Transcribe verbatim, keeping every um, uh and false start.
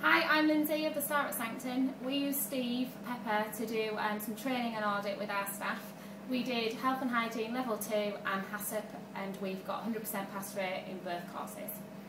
Hi, I'm Lindsay of the Star at Sancton. We used Steve Pepper to do um, some training and audit with our staff. We did Health and Hygiene Level two and HACCP, and we've got one hundred percent pass rate in both courses.